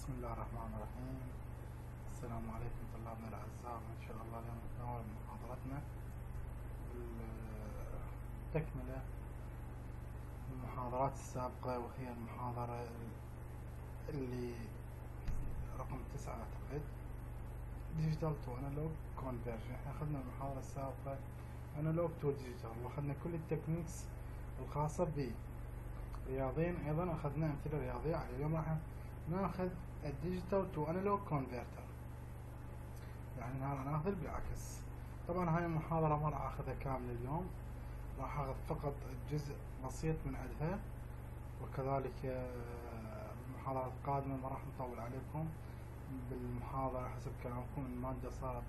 بسم الله الرحمن الرحيم. السلام عليكم طلابنا الأعزاء، إن شاء الله اليوم نتناول محاضرتنا تكملة المحاضرات السابقة، وهي المحاضرة اللي رقم 9 أعتقد، ديجيتال تو أنالوج كونفرجن. احنا أخذنا المحاضرة السابقة أنالوج تو ديجيتال، وأخذنا كل التكنيكس الخاصة به رياضيا، أيضا أخذنا أمثلة رياضية على. اليوم راح ناخذ الديجيتال تو أنالوج كونفرتر، يعني ناخذ بالعكس. طبعا هاي المحاضرة ما راح اخذها كاملة اليوم، راح اخذ فقط جزء بسيط من عندها، وكذلك المحاضرة القادمة ما راح نطول عليكم بالمحاضرة حسب كلامكم. المادة صارت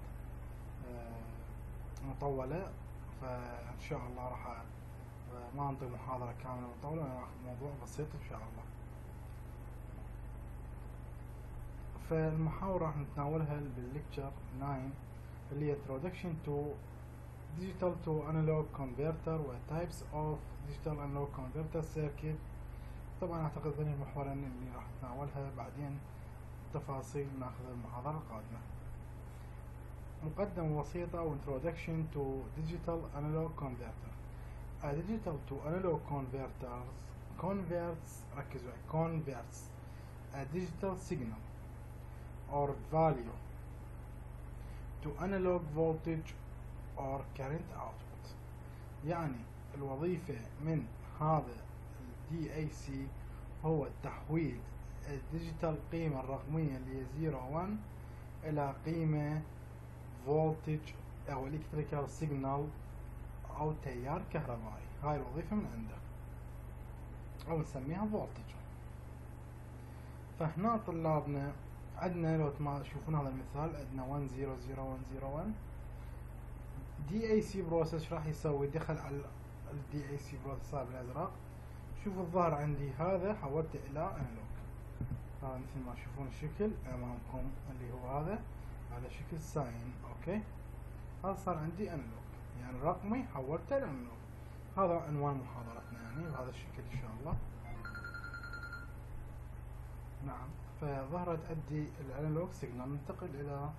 مطولة، فان شاء الله راح ما انطي محاضرة كاملة مطولة، انا راح موضوع بسيط ان شاء الله. فالمحاور راح نتناولها بالليكتشر 9 اللي هي Introduction to Digital to Analog Converter و Types of Digital Analog Converter Circuit. طبعا اعتقد ذني المحورين اللي راح نتناولها، بعدين تفاصيل ناخذ المحاضرة القادمة. مقدمة بسيطة و Introduction to Digital Analog Converter. A Digital to Analog Converters converts، ركزوا، converts a digital signal or value to analog voltage or current output. يعني الوظيفة من هذا ال DAC هو تحويل الديجيتال قيمة الرقمية اللي هي 01 إلى قيمة voltage أو electrical signal أو تيار كهربائي. هاي الوظيفة من عنده، أو نسميها voltage. فهنا طلابنا عندنا، لو ما تشوفون هذا المثال، عندنا 100101 DAC بروسيس. راح يسوي دخل على ال DAC بروسيس بالازرق. شوفوا الظاهر عندي هذا حولته الى انالوج. هذا مثل ما تشوفون الشكل امامكم اللي هو هذا على شكل ساين. اوكي، هذا صار عندي انالوج، يعني رقمي حولته الى انالوج. هذا عنوان محاضرتنا يعني بهذا الشكل ان شاء الله. نعم، فظهرت عندي الانالوج سيجنال. ننتقل الى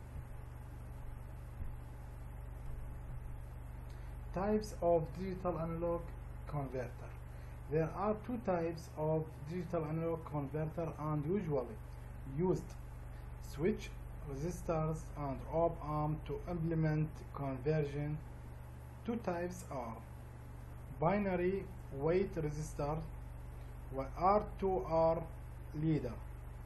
types of digital analog converter. There are two types of digital analog converter and usually used: switch resistors and op-amp to implement conversion. Two types are binary weight resistor و R2R leader.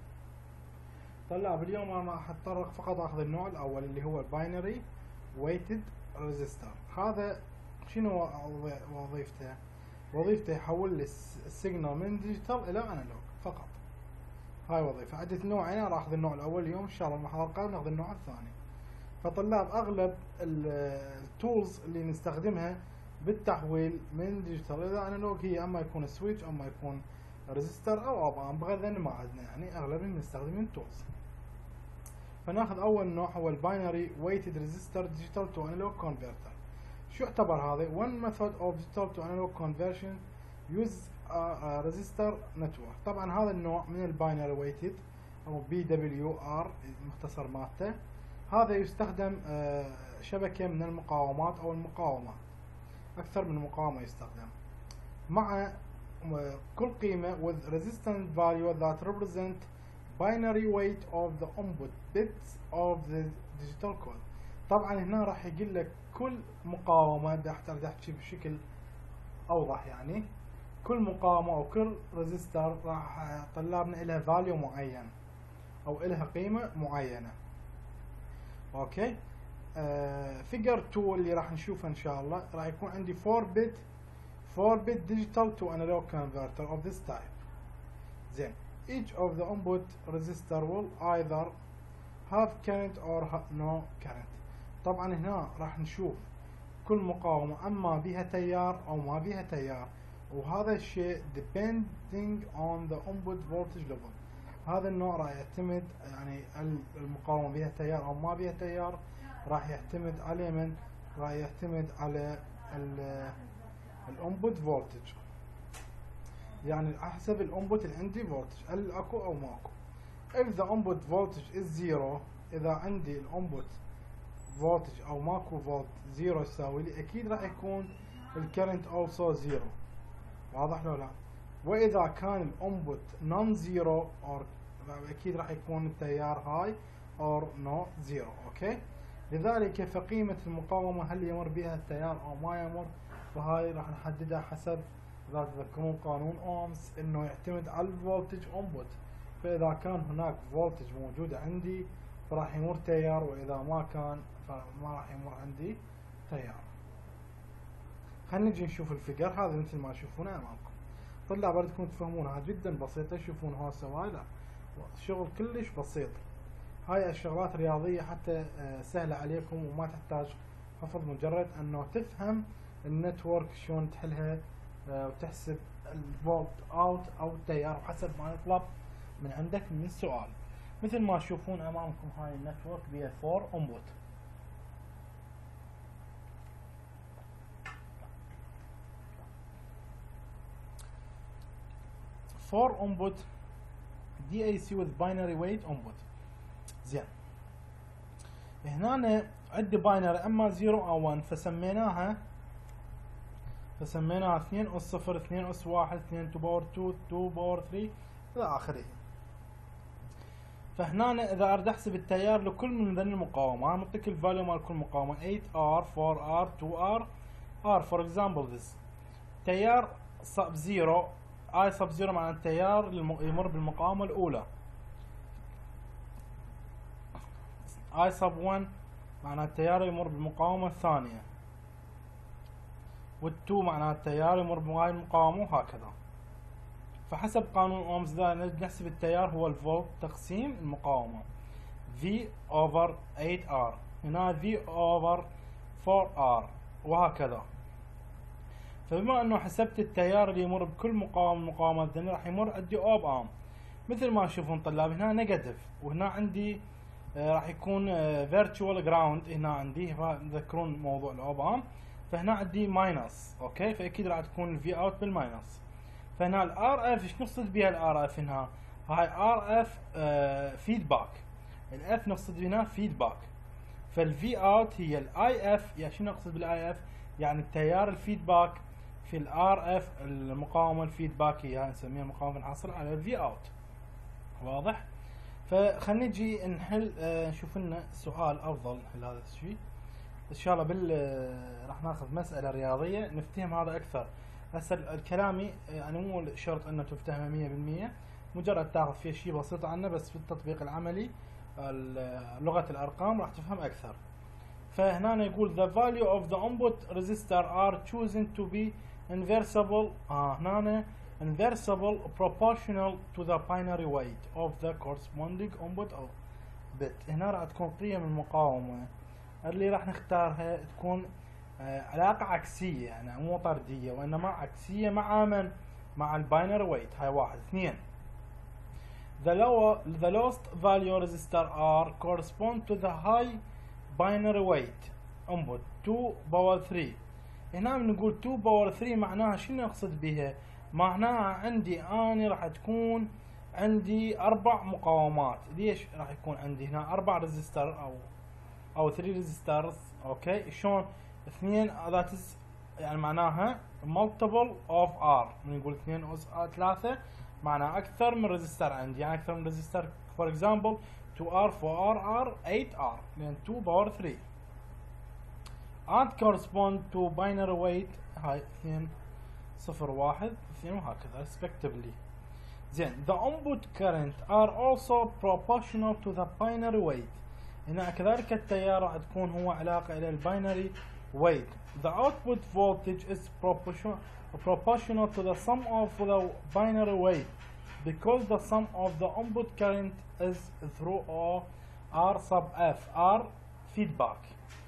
طلاب اليوم انا حتطرق فقط اخذ النوع الاول اللي هو الباينري ويتد ريزيستر. هذا شنو وظيفته؟ وظيفته يحول لي السيجنال من ديجيتال الى انالوج فقط. هاي وظيفه. عدة نوعين، راح اخذ النوع الاول اليوم، ان شاء الله المحاضره القادمه ناخذ النوع الثاني. فطلاب اغلب التولز اللي نستخدمها بالتحويل من ديجيتال الى انالوج هي اما يكون سويتش، اما يكون ريزيستر او اوب امب، بغض ان ما عندنا يعني اغلب نستخدم التولز. فناخذ اول نوع هو الباينري ويتد ريزيستر ديجيتال تو انالوج كونفرتر. شو يعتبر هذا؟ one method of digital to analog conversion use a resistor network. طبعا هذا النوع من الباينري ويتد او BWR المختصر مالته. هذا يستخدم شبكة من المقاومات او المقاومة، اكثر من مقاومة يستخدم، مع كل قيمة with resistant value that represent binary weight of the input bits of the digital code. طبعا هنا راح يقول لك كل مقاومة، بدي احكي بشكل اوضح، يعني كل مقاومة او كل ريزيستر راح طلابنا لها فاليو معين او لها قيمة معينة. اوكي، فيجر 2 اللي راح نشوفها ان شاء الله راح يكون عندي 4 bit digital to analog converter of this type. Then each of the input resistor will either have current or no current. طبعا هنا راح نشوف كل مقاومة اما بها تيار او ما بها تيار، وهذا الشيء depending on the input voltage level. هذا النوع راح يعتمد، يعني المقاومة بها تيار او ما بها تيار راح يعتمد على من؟ راح يعتمد على الانبوت فولتج، يعني حسب الانبوت اللي عندي فولتج هل اكو او ماكو. if the input voltage is zero، اذا عندي الانبوت فولتج او ماكو فولت زيرو يساوي لي، اكيد راح يكون الكرنت also زيرو. واضح لو لا؟ واذا كان الانبوت نون زيرو اور اكيد راح يكون التيار هاي اور نو زيرو. اوكي، لذلك فقيمة المقاومة هل يمر بها التيار او ما يمر، فهاي راح نحددها حسب، اذا تذكرون قانون اومز انه يعتمد على الفولتج انبوت، فاذا كان هناك فولتج موجودة عندي فراح يمر تيار، واذا ما كان فما راح يمر عندي تيار. خلينا نجي نشوف الفيجر هذا مثل ما تشوفونه امامكم. طلع بدكم تفهمونها جدا بسيطة. شوفون هسه هاي لا شغل كلش بسيط، هاي الشغلات رياضية حتى سهلة عليكم وما تحتاج حفظ، مجرد انه تفهم النتورك شلون تحلها وتحسب الفولت اوت او التيار حسب ما يطلب من عندك من السؤال. مثل ما تشوفون امامكم هاي النتورك بها 4 انبوت. فور انبوت DAC with binary weight input. زين، هنا عندي باينري اما 0 او 1، فسميناها 2 اس 0 2 اس 1 2 to power 2 2 power 3 الى اخره. فهنا اذا اريد احسب التيار لكل من ذني المقاومه، انا معطيك الفاليو مال كل مقاومه 8R 4R 2R R for example this. تيار sub 0 I sub 0 معنى التيار يمر بالمقاومه الاولى، I sub 1 معنى التيار يمر بالمقاومه الثانيه، وال2 معنى التيار يمر بهاي المقاومه وهكذا. فحسب قانون اومز نحسب التيار هو الفولت تقسيم المقاومه V over 8R، هنا V over 4R وهكذا. فبما انه حسبت التيار اللي يمر بكل مقاومه الذني راح يمر عندي اوب ام. مثل ما تشوفون طلاب هنا نيجاتيف، وهنا عندي راح يكون فيرتشوال جراوند هنا عندي، تذكرون موضوع الاوب ام، فهنا عندي ماينس. اوكي، فاكيد راح تكون الفي اوت بالماينس. فهنا الار اف ايش نقصد بها الار اف؟ هنا هاي ار اف فيدباك، الاف نقصد هنا فيدباك، فالفي اوت هي الاي اف. يعني شنو نقصد بالاي اف؟ يعني التيار الفيدباك في الار اف، المقاومه الفيدباك هي نسميها المقاومه الحاصله على الفي اوت. واضح؟ فخلينا نجي نحل نشوف لنا سؤال افضل نحل هذا الشيء ان شاء الله. راح ناخذ مساله رياضيه نفتهم هذا اكثر. هسه الكلامي يعني مو شرط انه تفتهمه 100%، مجرد تاخذ فيه شيء بسيط عنه، بس في التطبيق العملي لغه الارقام راح تفهم اكثر. فهنا يقول the value of the input resistor are chosen to be inversible هنا inversible proportional to the binary weight of the corresponding input or bit. هنا راح تكون قيم المقاومة اللي راح نختارها تكون علاقة عكسية، يعني مو طردية وإنما عكسية مع من؟ مع الباينري ويت. هاي 1 2. The lowest value resistor R correspond to the high binary weight input 2 power 3. هنا بنقول 2 باور 3 معناها شنو نقصد بها؟ معناها عندي اني راح تكون عندي 4 مقاومات. ليش راح يكون عندي هنا 4 ريزستر او 3 ريزسترز؟ اوكي، شلون 2 ذات يعني معناها multiple of R. نقول 2 أس 3 معناها اكثر من ريزستر عندي، يعني اكثر من ريزستر. فور اكزامبل 2R 4R 8R لان 2 باور 3 and correspond to binary weight هاي 2 0 1 2 وهكذا respectively. زين the input current are also proportional to the binary weight. هنا كذلك التيار راح تكون هو علاقة إلى الباينري weight. The output voltage is proportional to the sum of the binary weight because the sum of the input current is through R sub F R feedback.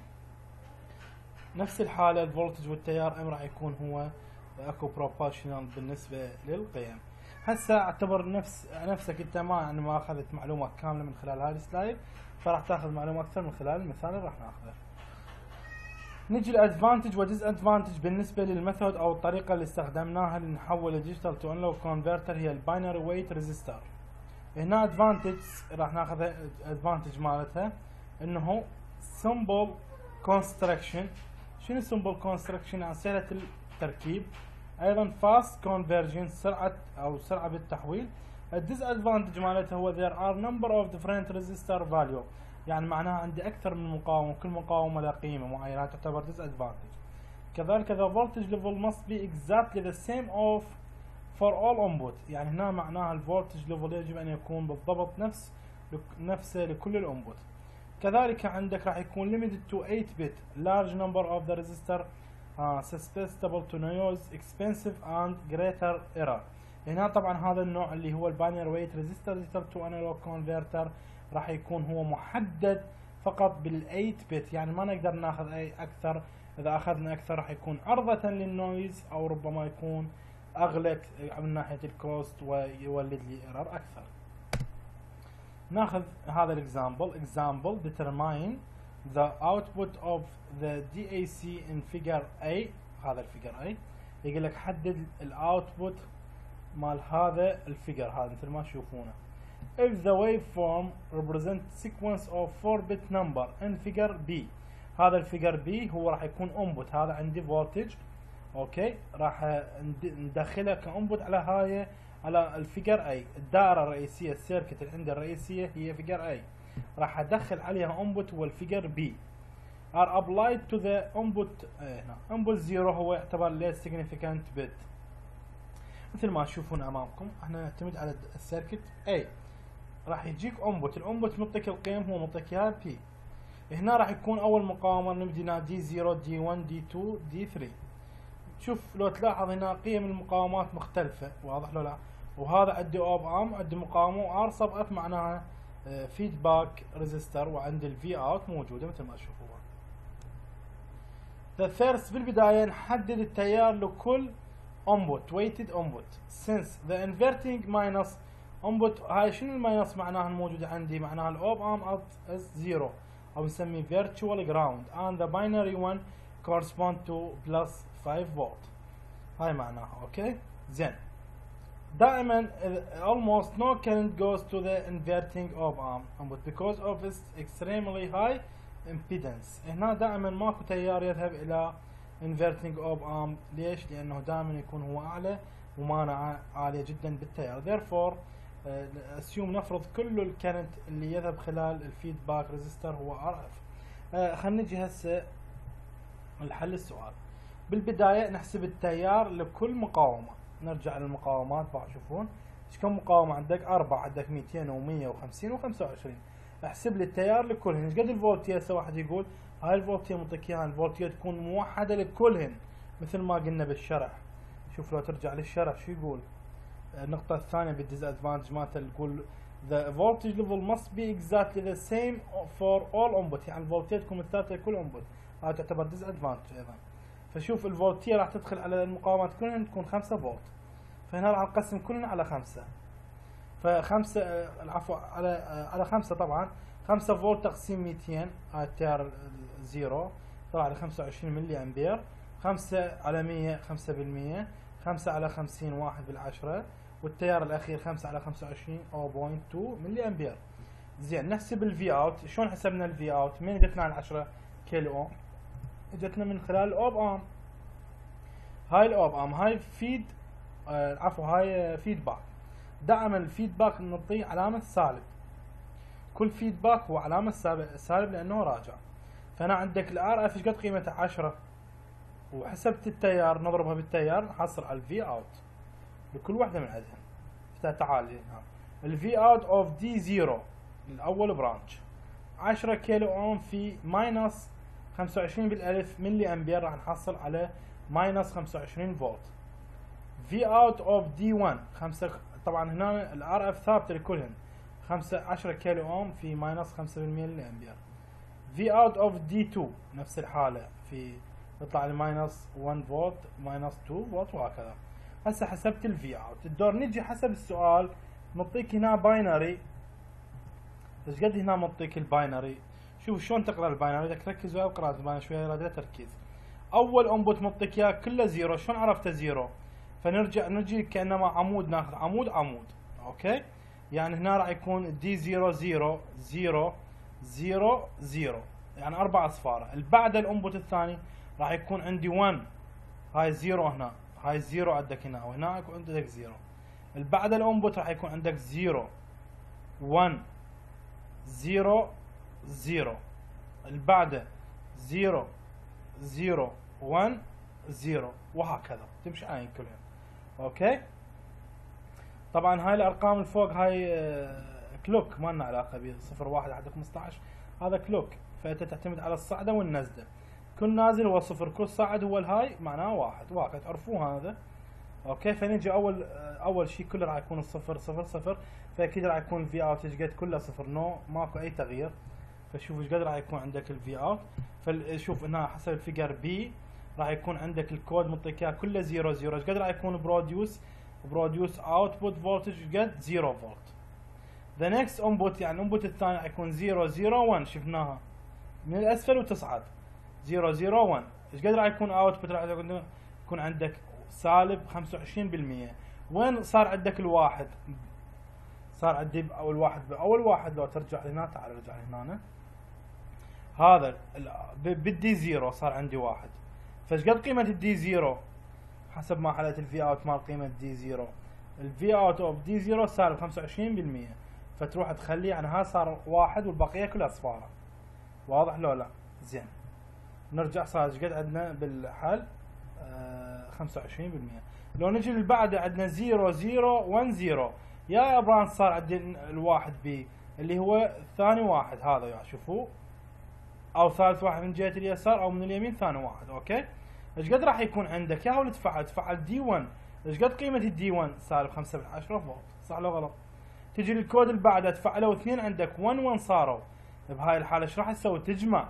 نفس الحالة الفولتج والتيار راح يكون هو اكو بروبورشنال بالنسبة للقيم. هسه اعتبر نفسك انت ما اخذت معلومات كاملة من خلال هذا السلايد، فراح تاخذ معلومة اكثر من خلال المثال اللي راح ناخذه. نجي الادفانتج وديس ادفانتج بالنسبة للميثود او الطريقة اللي استخدمناها لنحول الديجيتال تو انالوج كونفرتر، هي الباينري ويت ريزستور. هنا ادفانتج راح ناخذ ادفانتج مالتها انه simple construction. شنو simple construction؟ يعني سهلة التركيب. ايضا fast conversion سرعة بالتحويل. الديسادفانتج مالتها هو there are number of different resistor value، يعني معناها عندي اكثر من مقاومة، كل مقاومة لها قيمة معينة تعتبر disadvantage. كذلك the voltage level must be exactly the same of for all input، يعني هنا معناها الفولتج ليفل يجب ان يكون بالضبط نفسه لكل الانبوت. كذلك عندك راح يكون limited to 8 bit large number of the resistor susceptible to noise expensive and greater error. هنا طبعا هذا النوع اللي هو الباينري ويت ريزيستور to analog converter راح يكون هو محدد فقط بال 8 بت، يعني ما نقدر ناخذ اي اكثر. اذا اخذنا اكثر راح يكون عرضة للنويز او ربما يكون اغلى من ناحية الكوست ويولد لي ايرور اكثر. ناخذ هذا example determine the output of the DAC in figure A. هذا الفيجر A يقول لك حدد الاوتبوت مال هذا الفيجر، هذا مثل ما تشوفونه. if the waveform represents sequence of 4-bit number in figure B. هذا الفيجر B هو راح يكون انبوت، هذا عندي فولتج اوكي، راح ندخلها كانبوت على هاي على الفيجر A. الدائرة الرئيسية السيركت اللي عندي الرئيسية هي فيجر A، راح ادخل عليها انبوت هو الفيجر B are applied to the input. هنا input 0 هو يعتبر less significant bit. مثل ما تشوفون امامكم احنا نعتمد على السيركت A، راح يجيك انبوت، الانبوت معطيك القيم، هو معطيك اياها P. هنا راح يكون اول مقاومة نبدي دي 0 دي 1 دي 2 دي 3. شوف لو تلاحظ هنا قيم المقاومات مختلفة، واضح لو لا؟ وهذا عندي اوب ام، عندي مقاومة وار سب اف معناها فيدباك ريزيستر، وعندي الفي اوت موجودة مثل ما تشوفوها. first بالبداية نحدد التيار لكل input weighted input since the inverting minus input. هاي شنو الماينس معناها الموجودة عندي؟ معناها الاوب ام as 0 او نسميه virtual ground and the binary one correspond to plus 5 volt. هاي معناها اوكي. زين دائما almost no current goes to the inverting op amp input because of its extremely high impedance. هنا دائما ماكو تيار يذهب الى inverting op amp. ليش؟ لانه دائما يكون هو اعلى ممانعة عالية جدا بالتيار. therefore assume نفرض كل الكرنت اللي يذهب خلال الفيدباك ريزيستر هو RF. خلينا نجي هسه نحل السؤال. بالبداية نحسب التيار لكل مقاومة، نرجع للمقاومات بقى تشوفون ايش كم مقاومة عندك؟ 4، عندك 200 و150 و25. احسب لي التيار لكلهن. ايش قد الفولتية؟ هسه واحد يقول هاي الفولتية معطيك اياها، الفولتية تكون موحدة لكلهن مثل ما قلنا بالشرح. شوف لو ترجع للشرح شو يقول؟ النقطة الثانية بالديزادفانتج مالته تقول the voltage level must be exactly the same for all input، يعني الفولتية تكون متثابتة لكل انبوت، هذا تعتبر ديزادفانتج ايضا. فشوف الفولتية راح تدخل على المقاومات كلهن تكون 5 فولت، فهنا راح نقسم كلهن على 5. فخمسة العفو على 5 طبعا 5 فولت تقسيم 200 هاي التيار زيرو طلع لي 25 ملي امبير. 5 على 100 5%، 5 على 50 1 بالعشرة، والتيار الاخير 5 على 25 0.2 ملي امبير. زين نحسب الفي اوت. شلون حسبنا الفي اوت؟ من اجتنا على 10 كيلو اوم؟ اجتنا من خلال الاوب ام. هاي الاوب ام هاي فيد عفوا هاي فيدباك. دائما الفيدباك نعطيه علامة سالب، كل فيدباك هو علامة سالب لانه راجع. فانا عندك الار اف ايش قد قيمته؟ 10، وحسبت التيار نضربها بالتيار نحصل على الفي اوت لكل واحدة من عندهم. تعال هنا الفي اوت اوف دي 0 الاول برانش 10 كيلو اوم في ماينس 25 بالالف ملي امبير، راح نحصل على ماينس 25 فولت. في اوت اوف دي 1 5، طبعا هنا الار اف ثابته لكلهن 10 كيلو اوم في ماينس 5 ملي امبير. في اوت اوف دي 2 نفس الحاله، في يطلع لي ماينس 1 فولت ماينس 2 فولت وهكذا. هسه حسبت الفي اوت. الدور نجي حسب السؤال نعطيك هنا باينري. ايش قد هنا معطيك الباينري؟ شوف شلون تقرا الباينري، بدك تركز ويا القراءة الباينري شويه يراد تركيز. اول انبوت معطيك اياه كله زيرو، شلون عرفته زيرو؟ فنرجع نجي كانما عمود، ناخذ عمود عمود اوكي. يعني هنا راح يكون دي 0 0 0 0 0 يعني 4 اصفار. اللي بعد الانبوت الثاني راح يكون عندي 1 هاي 0 هنا، هاي 0 عندك هنا وهنا يكون عندك 0. اللي بعد الانبوت راح يكون عندك 0 1 0 0. اللي بعده 0 0 1 0 وهكذا تمشي عين كلها. اوكي. طبعا هاي الارقام اللي فوق هاي كلوك ما لنا علاقه به، 0 1 لحد 15 هذا كلوك، فانت تعتمد على الصعده والنزله. كل نازل هو 0، كل صاعد هو الهاي معناه 1 وهكذا تعرفوه هذا. اوكي. فنجي اول شيء كله راح يكون الصفر 0 0، فاكيد راح يكون الفي اوت ايش قد كله 0 نو ماكو اي تغيير. فشوف ايش قد راح يكون عندك الفي اوت. فشوف هنا حسب الفيجر بي راح يكون عندك الكود معطيك اياه كله 0 0. ايش قد راح يكون بروديوس اوتبوت فولتج قد 0 فولت. ذا نكست انبوت يعني الانبوت الثاني راح يكون 0 0 1 شفناها من الاسفل وتصعد 0 0 1. ايش قد راح يكون اوتبوت؟ راح يكون عندك سالب 25%. وين صار عندك الواحد؟ صار عندي اول واحد لو ترجع هنا، تعال ارجع هنا، هذا بالدي 0 صار عندي 1. فايش قد قيمة الدي 0 حسب ما حلت الفي اوت مال قيمة دي 0؟ الفي اوت اوف دي 0 سالب 25%، فتروح تخليه يعني ها صار 1 والبقية كلها اصفارها. واضح لو لا؟ زين. نرجع صار ايش قد عندنا بالحل؟ 25%. لو نجي اللي بعده عندنا 0 0 1 0. يا ابران صار عندنا الواحد بي اللي هو ثاني واحد هذا يعني شوفوه، او ثالث واحد من جهه اليسار او من اليمين ثاني واحد. اوكي. ايش قد راح يكون عندك؟ يا هو تفعل دي 1. ايش قد قيمه الدي 1؟ سالب 5 من 10 فولت. صح لو غلط؟ تجي للكود اللي بعده تفعلوا اثنين عندك 1 1 صاروا. بهاي الحاله ايش راح تسوي؟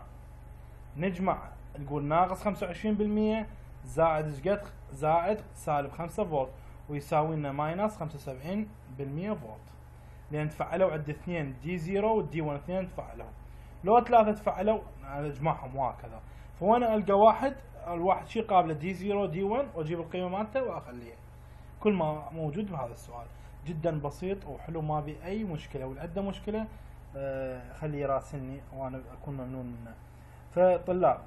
نجمع نقول ناقص 25% زائد ايش قد؟ زائد سالب 5 فولت ويساوي لنا ماينس 75% فولت، لان تفعلوا عند اثنين دي 0 والدي 1 اثنين تفعلوا. لو ثلاثة تفعلوا اجمعهم وهكذا. فوانا القى الواحد شي قابله دي 0 دي 1 واجيب القيمه مالته واخليها. كل ما موجود بهذا السؤال جدا بسيط وحلو ما بي اي مشكله، واللي عنده مشكله خليه يراسلني وانا اكون ممنون منه. فطلاب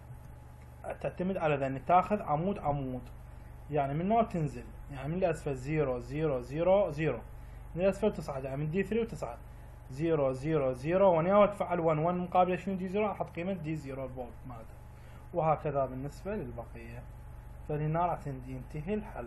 تعتمد على ذا ان تاخذ عمود يعني من نوع تنزل، يعني من الاسفل 0 0 0 0 من الاسفل تصعد، يعني من دي 3 وتصعد 0 0 0 1 تفعل 1 1 مقابله شنو دي 0 احط قيمه دي 0 الفولت مالته، وهكذا بالنسبه للبقيه. فهنا راح ينتهي الحل.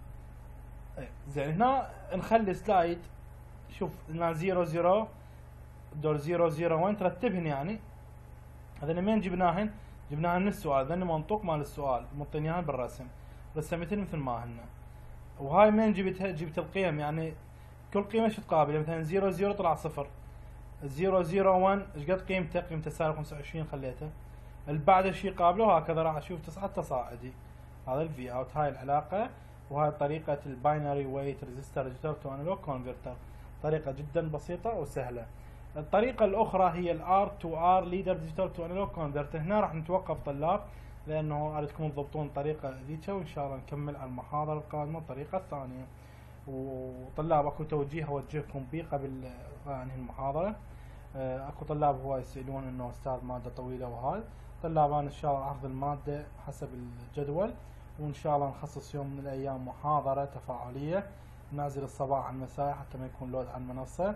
زين هنا نخلي سلايد. شوف هنا 0 0 دور 0 0 1 ترتبهن، يعني هذا من جبناهن من السؤال، ذن منطوق مال السؤال مطينيها بالرسم، رسمتهن مثل ما هن. وهاي من جبتها؟ جبت القيم، يعني كل قيمه شو تقابل. مثلا 0 0 طلع 0، 0 0 1 ايش قد قيمته؟ قيمته سالب 25 خليته. اللي بعده شي قابله هكذا راح اشوف تصعد تصاعدي. هذا الفي اوت. هاي العلاقه، وهاي طريقه الباينري ويت ريزيستر ديجيتال تو انالوج كونفرتر، طريقه جدا بسيطه وسهله. الطريقه الاخرى هي الار تو ار ليدر ديجيتال تو انالوج كونفرتر. هنا راح نتوقف طلاب لانه اريدكم تضبطون الطريقه ذيك، وان شاء الله نكمل على المحاضره القادمه الطريقه الثانيه. وطلاب اكو توجيه اوجهكم به قبل انهي المحاضره. اكو طلاب هو يسالون انه استاذ ماده طويله، وهاي طلاب انا ان شاء الله اخذ الماده حسب الجدول، وان شاء الله نخصص يوم من الايام محاضره تفاعليه نازل الصباح عن المساء حتى ما يكون لود على المنصه،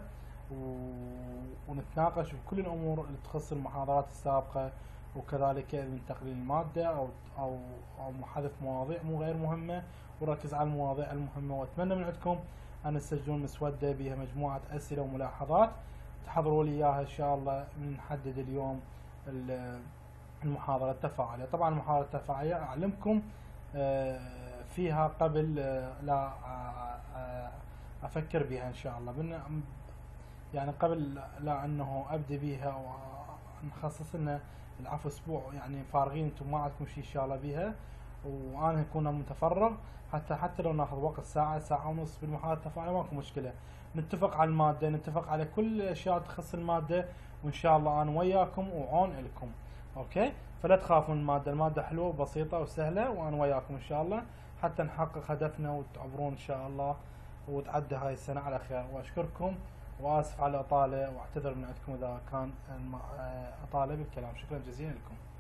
ونتناقش بكل الامور اللي تخص المحاضرات السابقه، وكذلك من تقليل الماده او محادثه مواضيع مو غير مهمه، وركز على المواضيع المهمه. واتمنى من عندكم ان تسجلون مسوده بها مجموعه اسئله وملاحظات تحضروا لي اياها ان شاء الله. نحدد اليوم المحاضره التفاعليه. طبعا المحاضره التفاعليه اعلمكم فيها قبل لا افكر بها ان شاء الله، يعني قبل لا انه ابدا بها ونخصص لنا العفو اسبوع، يعني فارغين انتم ما عندكم شيء ان شاء الله بها، وانا اكون متفرغ حتى لو ناخذ وقت ساعه ونص بالمحاضره التفاعليه ماكو مشكله. نتفق على الماده، نتفق على كل الاشياء تخص الماده، وان شاء الله انا وياكم وعون لكم. اوكي. فلا تخافون الماده حلوه وبسيطه وسهله، وانا وياكم ان شاء الله حتى نحقق هدفنا وتعبرون ان شاء الله وتعدي هاي السنة على خير. واشكركم واسف على الاطالة، واعتذر من عندكم اذا كان اطالة بالكلام. شكرا جزيلا لكم.